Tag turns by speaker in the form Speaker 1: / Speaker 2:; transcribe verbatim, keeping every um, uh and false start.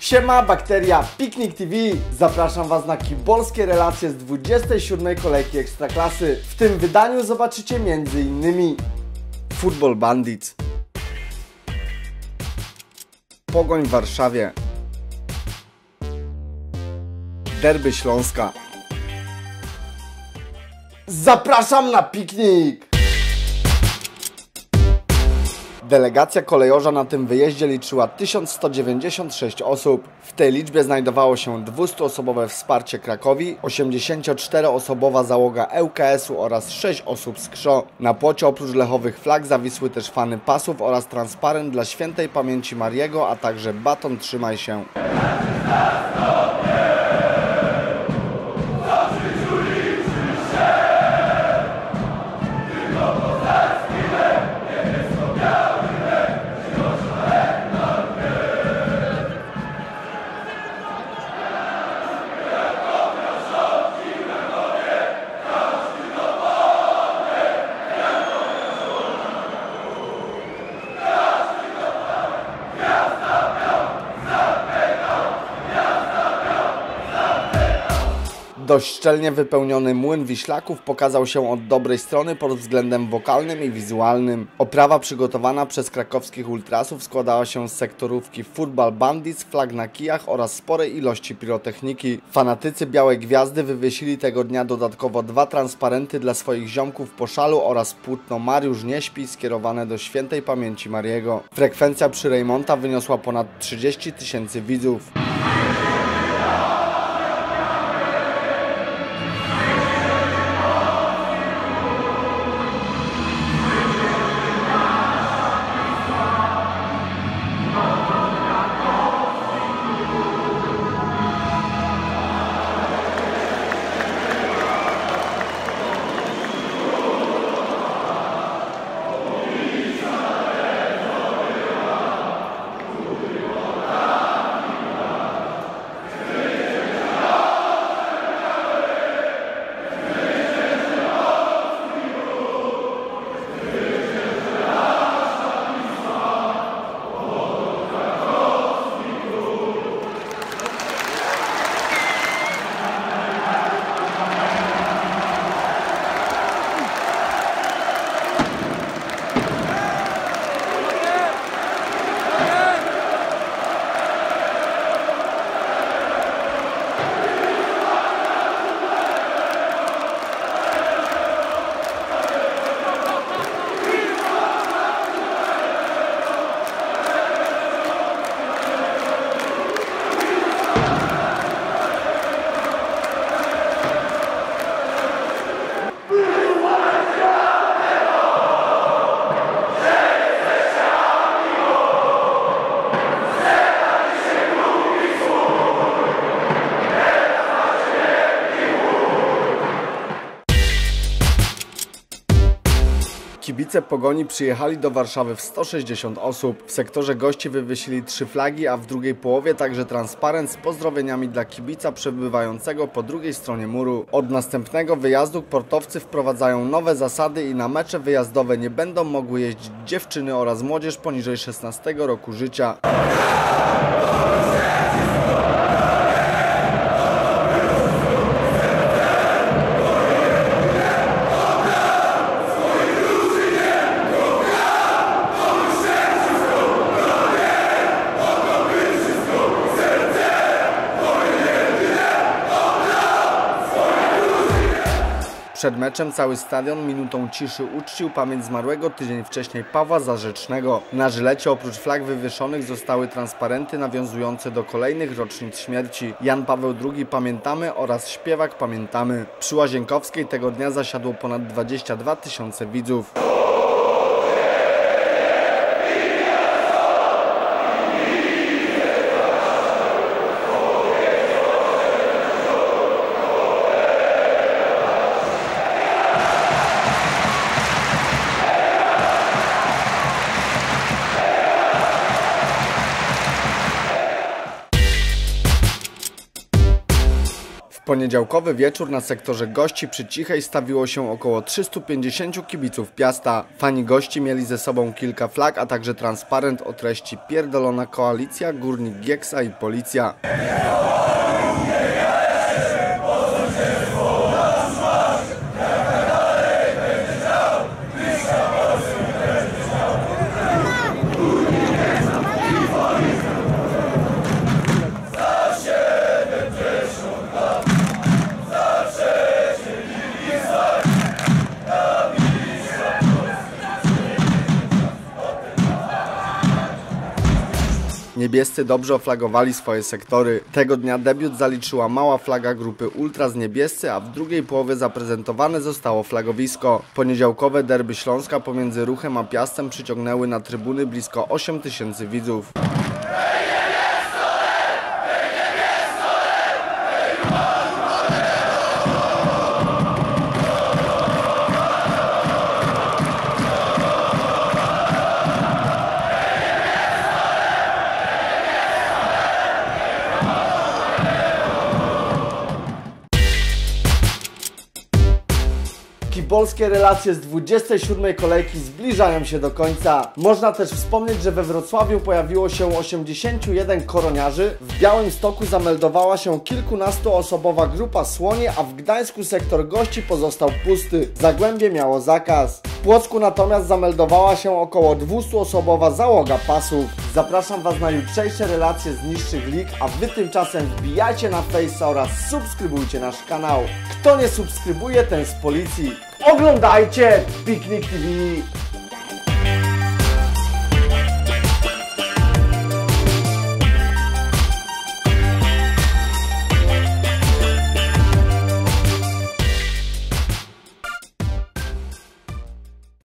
Speaker 1: Siema, Bakteria, Piknik T V. Zapraszam Was na kibolskie relacje z dwudziestej siódmej kolejki Ekstraklasy. W tym wydaniu zobaczycie między innymi Football Bandits, Pogoń w Warszawie, Derby Śląska. Zapraszam na piknik! Delegacja kolejorza na tym wyjeździe liczyła tysiąc sto dziewięćdziesiąt sześć osób. W tej liczbie znajdowało się dwustuosobowe wsparcie Krakowi, osiemdziesięcioczteroosobowa załoga L K S-u oraz sześć osób z K S Z O. Na płocie oprócz lechowych flag zawisły też fany pasów oraz transparent dla świętej pamięci Mariego, a także baton Trzymaj się. Dość szczelnie wypełniony młyn Wiślaków pokazał się od dobrej strony pod względem wokalnym i wizualnym. Oprawa przygotowana przez krakowskich ultrasów składała się z sektorówki Football Bandits, flag na kijach oraz sporej ilości pirotechniki. Fanatycy Białej Gwiazdy wywiesili tego dnia dodatkowo dwa transparenty dla swoich ziomków po szalu oraz płótno Mariusz nie śpi skierowane do świętej pamięci Mariego. Frekwencja przy Rejmonta wyniosła ponad trzydzieści tysięcy widzów. Kibice Pogoni przyjechali do Warszawy w sto sześćdziesiąt osób. W sektorze gości wywiesili trzy flagi, a w drugiej połowie także transparent z pozdrowieniami dla kibica przebywającego po drugiej stronie muru. Od następnego wyjazdu portowcy wprowadzają nowe zasady i na mecze wyjazdowe nie będą mogły jeździć dziewczyny oraz młodzież poniżej szesnastego roku życia. Przed meczem cały stadion minutą ciszy uczcił pamięć zmarłego tydzień wcześniej Pawła Zarzecznego. Na żylecie oprócz flag wywieszonych zostały transparenty nawiązujące do kolejnych rocznic śmierci. Jan Paweł drugi Pamiętamy oraz Śpiewak Pamiętamy. Przy Łazienkowskiej tego dnia zasiadło ponad dwadzieścia dwa tysiące widzów. poniedziałkowy wieczór na sektorze gości przy Cichej stawiło się około trzystu pięćdziesięciu kibiców Piasta. Fani gości mieli ze sobą kilka flag, a także transparent o treści "Pierdolona koalicja, Górnik Gieksa i policja". Niebiescy dobrze oflagowali swoje sektory. Tego dnia debiut zaliczyła mała flaga grupy Ultras Niebiescy, a w drugiej połowie zaprezentowane zostało flagowisko. Poniedziałkowe derby Śląska pomiędzy Ruchem a Piastem przyciągnęły na trybuny blisko osiem tysięcy widzów. Polskie relacje z dwudziestej siódmej kolejki zbliżają się do końca. Można też wspomnieć, że we Wrocławiu pojawiło się osiemdziesięciu jeden koroniarzy, w Białymstoku zameldowała się kilkunastoosobowa grupa Słonie, a w Gdańsku sektor gości pozostał pusty. Zagłębie miało zakaz. W Płocku natomiast zameldowała się około dwustuosobowa załoga pasów. Zapraszam Was na jutrzejsze relacje z niższych lig, a Wy tymczasem wbijajcie na Face'a oraz subskrybujcie nasz kanał. Kto nie subskrybuje, ten z policji. Oglądajcie Piknik T V!